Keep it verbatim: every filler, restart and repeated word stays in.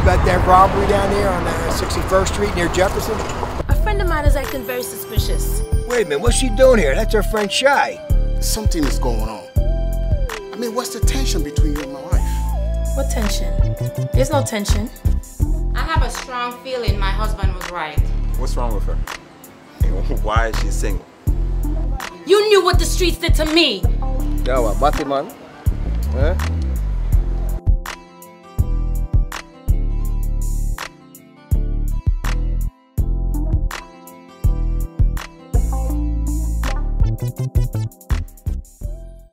about that robbery down there on uh, sixty-first Street near Jefferson? A friend of mine is acting very suspicious. Wait a minute, what's she doing here? That's her friend Shy. Something is going on. I mean, what's the tension between you and my wife? What tension? There's no tension. I have a strong feeling my husband was right. What's wrong with her? Why is she single? You knew what the streets did to me. Yeah, what, Batty man? Eh?